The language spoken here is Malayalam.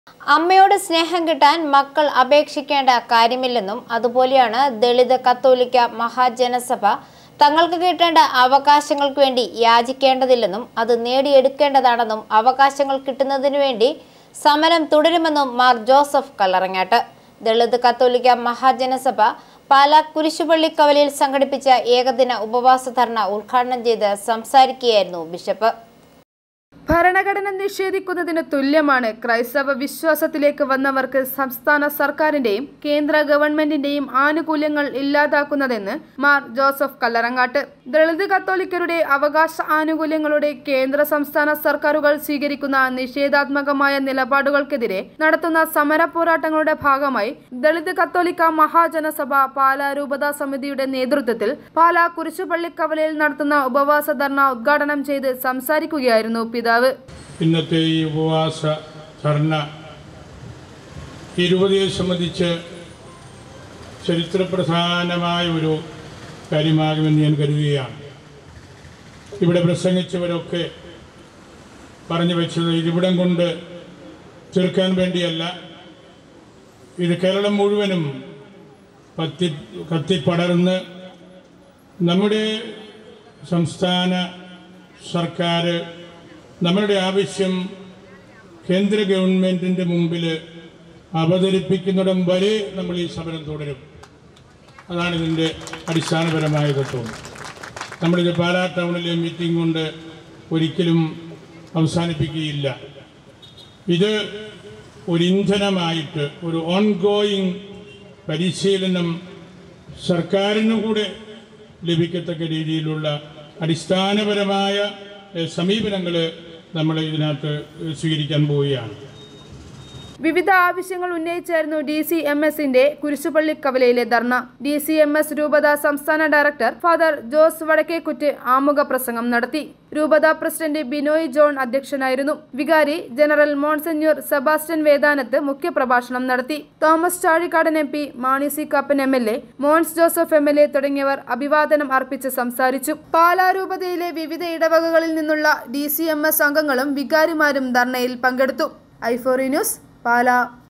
അമ്മയോട് സ്നേഹം കിട്ടാൻ മക്കൾ അപേക്ഷിക്കേണ്ട കാര്യമില്ലെന്നും അതുപോലെയാണ് ദളിത് കത്തോലിക്ക മഹാജനസഭ തങ്ങൾക്ക് കിട്ടേണ്ട അവകാശങ്ങൾക്ക് വേണ്ടി യാചിക്കേണ്ടതില്ലെന്നും അത് നേടിയെടുക്കേണ്ടതാണെന്നും അവകാശങ്ങൾ കിട്ടുന്നതിനു വേണ്ടി സമരം തുടരുമെന്നും മാർ ജോസഫ് കല്ലറങ്ങാട്ട്. ദളിത് കത്തോലിക്ക മഹാജനസഭ പാലാ കുരിശുപള്ളി കവലയിൽ സംഘടിപ്പിച്ച ഏകദിന ഉപവാസ ധർണ ഉദ്ഘാടനം ചെയ്ത് സംസാരിക്കുകയായിരുന്നു ബിഷപ്പ്. ഭരണഘടന നിഷേധിക്കുന്നതിന് തുല്യമാണ് ക്രൈസ്തവ വിശ്വാസത്തിലേക്ക് വന്നവർക്ക് സംസ്ഥാന സർക്കാരിന്റെയും കേന്ദ്ര ഗവൺമെന്റിന്റെയും ആനുകൂല്യങ്ങൾ ഇല്ലാതാക്കുന്നതെന്ന് മാർ ജോസഫ് കല്ലറങ്ങാട്ട്. ദളിത് കത്തോലിക്കരുടെ അവകാശ ആനുകൂല്യങ്ങളുടെ കേന്ദ്ര സംസ്ഥാന സർക്കാരുകൾ സ്വീകരിക്കുന്ന നിഷേധാത്മകമായ നിലപാടുകൾക്കെതിരെ നടത്തുന്ന സമര പോരാട്ടങ്ങളുടെ ഭാഗമായി ദളിത് കത്തോലിക്ക മഹാജനസഭ പാലാ രൂപതാ സമിതിയുടെ നേതൃത്വത്തിൽ പാലാ കുരിശുപള്ളി കവലയിൽ നടത്തുന്ന ഉപവാസ ധർണ ഉദ്ഘാടനം ചെയ്ത് സംസാരിക്കുകയായിരുന്നു പിതാവ്. ഇന്നത്തെ ഈ ഉപവാസ ധർണ ഈ രൂപതയെ സംബന്ധിച്ച് ചരിത്രപ്രധാനമായ ഒരു കാര്യമാകുമെന്ന് ഞാൻ കരുതുകയാണ്. ഇവിടെ പ്രസംഗിച്ചവരൊക്കെ പറഞ്ഞു വെച്ചത് ഇതിവിടം കൊണ്ട് തീർക്കാൻ വേണ്ടിയല്ല, ഇത് കേരളം മുഴുവനും കത്തിപ്പടർന്ന് നമ്മുടെ സംസ്ഥാന സർക്കാർ നമ്മളുടെ ആവശ്യം കേന്ദ്ര ഗവൺമെൻറ്റിൻ്റെ മുമ്പിൽ അവതരിപ്പിക്കുന്നിടം വരെ നമ്മൾ ഈ സമരം തുടരും. അതാണ് ഇതിൻ്റെ അടിസ്ഥാനപരമായ തത്വം. നമ്മളിത് പാലാ ടൗണിലെ മീറ്റിംഗ് കൊണ്ട് ഒരിക്കലും അവസാനിപ്പിക്കുകയില്ല. ഇത് ഒരു ഇന്ധനമായിട്ട് ഒരു ഓൺഗോയിങ് പരിശീലനം സർക്കാരിനു കൂടെ ലഭിക്കത്തക്ക രീതിയിലുള്ള അടിസ്ഥാനപരമായ സമീപനങ്ങൾ നമ്മൾ ഇതിനകത്ത് സ്വീകരിക്കാൻ പോവുകയാണ്. വിവിധ ആവശ്യങ്ങൾ ഉന്നയിച്ചായിരുന്നു DCMSന്റെ കുരിശുപള്ളി കവലയിലെ ധർണ. DCMS രൂപതാ സംസ്ഥാന ഡയറക്ടർ ഫാദർ ജോസ് വടക്കേക്കുറ്റ് ആമുഖ പ്രസംഗം നടത്തി. രൂപതാ പ്രസിഡന്റ് ബിനോയ് ജോൺ അധ്യക്ഷനായിരുന്നു. വികാരി ജനറൽ മോൺസന്യൂർ സെബാസ്റ്റ്യൻ വേദാനത്ത് മുഖ്യപ്രഭാഷണം നടത്തി. Thomas Chazhikadan MP, Mani C Kappan MLA, Mons Joseph MLA തുടങ്ങിയവർ അഭിവാദനം അർപ്പിച്ച് സംസാരിച്ചു. പാലാ രൂപതയിലെ വിവിധ ഇടവകകളിൽ നിന്നുള്ള DCMS അംഗങ്ങളും വികാരിമാരും ധർണയിൽ പങ്കെടുത്തു. i4 news Pala.